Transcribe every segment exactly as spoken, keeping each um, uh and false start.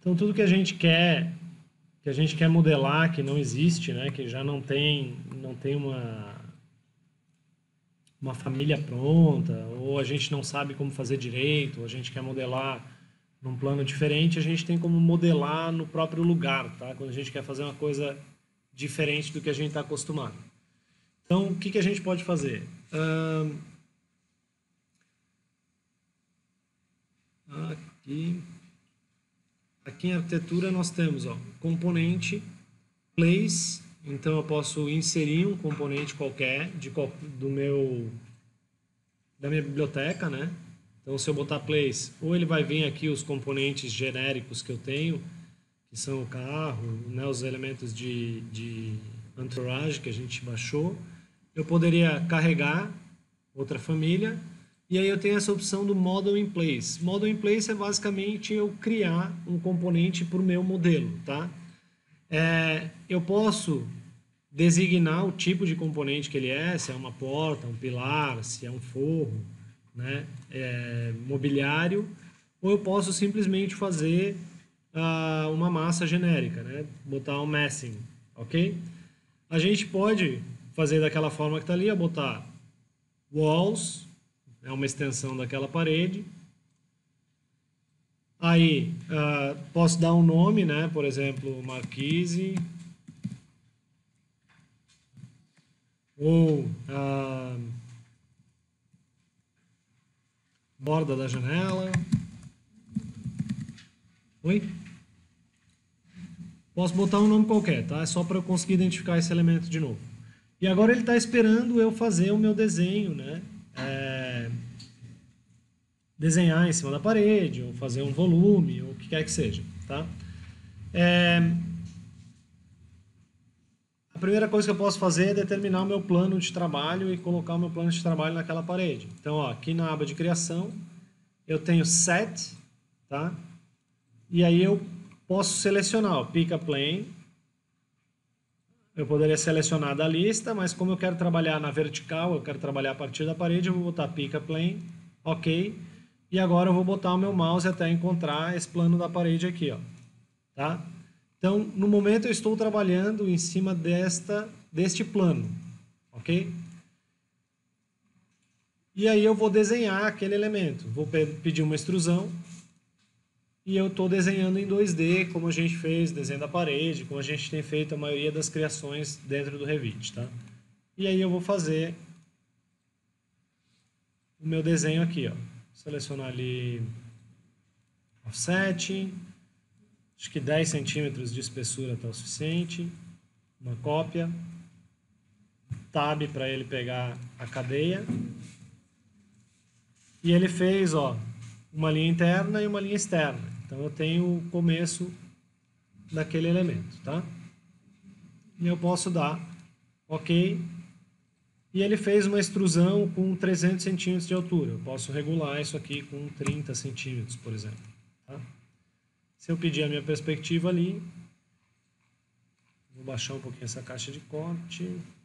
Então, tudo que a gente quer, que a gente quer modelar, que não existe, né? Que já não tem, não tem uma, uma família pronta, ou a gente não sabe como fazer direito, ou a gente quer modelar num plano diferente, a gente tem como modelar no próprio lugar, tá? Quando a gente quer fazer uma coisa diferente do que a gente está acostumado. Então, o que, que a gente pode fazer? Ahn, aqui, aqui em arquitetura nós temos, ó, componente, place, então eu posso inserir um componente qualquer de, qual- do meu, da minha biblioteca, né? Então, se eu botar place, ou ele vai vir aqui os componentes genéricos que eu tenho, que são o carro, né, os elementos de, de entourage que a gente baixou. Eu poderia carregar outra família, e aí eu tenho essa opção do Model in Place. Model in Place é basicamente eu criar um componente para o meu modelo, tá? É, eu posso designar o tipo de componente que ele é, se é uma porta, um pilar, se é um forro, né, é, mobiliário, ou eu posso simplesmente fazer ah, uma massa genérica, né, botar um massing, ok? A gente pode fazer daquela forma que está ali, botar walls, é uma extensão daquela parede. Aí ah, posso dar um nome, né, por exemplo, marquise, ou ah, borda da janela. Oi? Posso botar um nome qualquer, tá? É só para eu conseguir identificar esse elemento de novo. E agora ele está esperando eu fazer o meu desenho, né? É, desenhar em cima da parede, ou fazer um volume, ou o que quer que seja, tá? É, a primeira coisa que eu posso fazer é determinar o meu plano de trabalho e colocar o meu plano de trabalho naquela parede. Então, ó, aqui na aba de criação, eu tenho set, tá? E aí eu posso selecionar, ó, pick a plane. Eu poderia selecionar da lista, mas como eu quero trabalhar na vertical, eu quero trabalhar a partir da parede, eu vou botar pick a plane, ok. E agora eu vou botar o meu mouse até encontrar esse plano da parede aqui, ó, tá? Então, no momento eu estou trabalhando em cima desta, deste plano, ok? E aí eu vou desenhar aquele elemento. Vou pe- pedir uma extrusão e eu estou desenhando em dois D, como a gente fez, desenho da parede, como a gente tem feito a maioria das criações dentro do Revit, tá? E aí eu vou fazer o meu desenho aqui, ó. Selecionar ali offset, acho que dez centímetros de espessura está o suficiente, uma cópia, tab para ele pegar a cadeia, e ele fez, ó, uma linha interna e uma linha externa. Então eu tenho o começo daquele elemento, tá? E eu posso dar OK. E ele fez uma extrusão com trezentos centímetros de altura. Eu posso regular isso aqui com trinta centímetros, por exemplo, tá? Se eu pedir a minha perspectiva ali, vou baixar um pouquinho essa caixa de corte.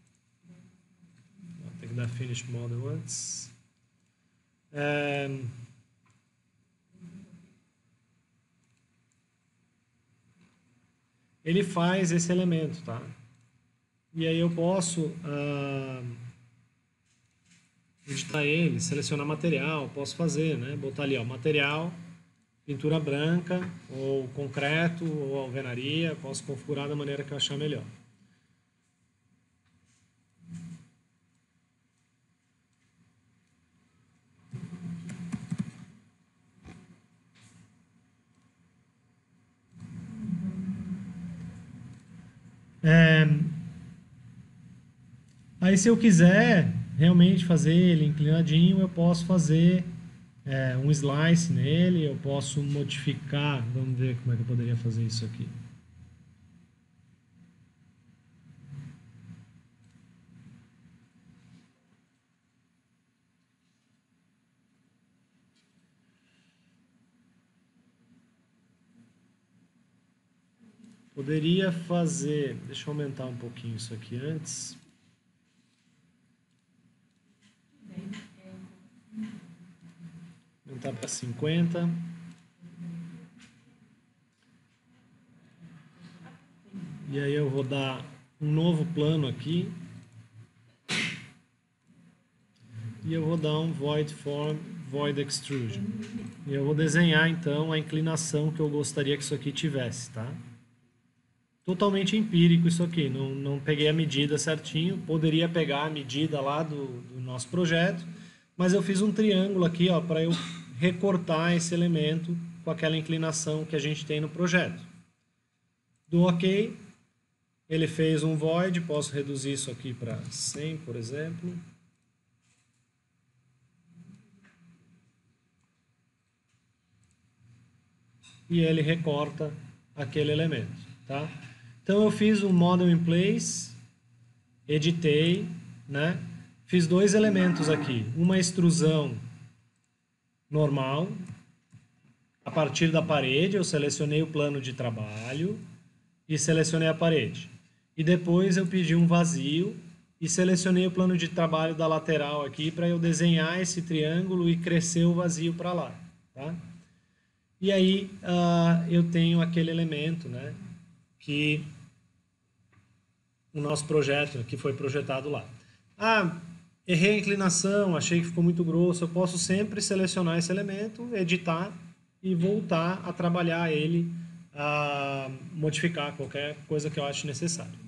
Vou ter que dar Finish Model antes. É... Ele faz esse elemento, tá? E aí eu posso ah, editar ele, selecionar material, posso fazer, né? Botar ali, ó, material, pintura branca, ou concreto, ou alvenaria, posso configurar da maneira que eu achar melhor. É, aí se eu quiser realmente fazer ele inclinadinho, eu posso fazer é, um slice nele, eu posso modificar, vamos ver como é que eu poderia fazer isso aqui. Poderia fazer, deixa eu aumentar um pouquinho isso aqui antes. Aumentar para cinquenta. E aí eu vou dar um novo plano aqui. E eu vou dar um void form, void extrusion. E eu vou desenhar então a inclinação que eu gostaria que isso aqui tivesse, tá? Totalmente empírico isso aqui, não, não peguei a medida certinho, poderia pegar a medida lá do, do nosso projeto, mas eu fiz um triângulo aqui, ó, para eu recortar esse elemento com aquela inclinação que a gente tem no projeto. Do OK, ele fez um void, posso reduzir isso aqui para cem, por exemplo. E ele recorta aquele elemento, tá? Então eu fiz um model in place, editei, né? Fiz dois elementos aqui, uma extrusão normal, a partir da parede eu selecionei o plano de trabalho e selecionei a parede. E depois eu pedi um vazio e selecionei o plano de trabalho da lateral aqui para eu desenhar esse triângulo e crescer o vazio para lá, tá? E aí uh, eu tenho aquele elemento, né, que o nosso projeto, que foi projetado lá. Ah, errei a inclinação, achei que ficou muito grosso. Eu posso sempre selecionar esse elemento, editar e voltar a trabalhar ele, a modificar qualquer coisa que eu ache necessário.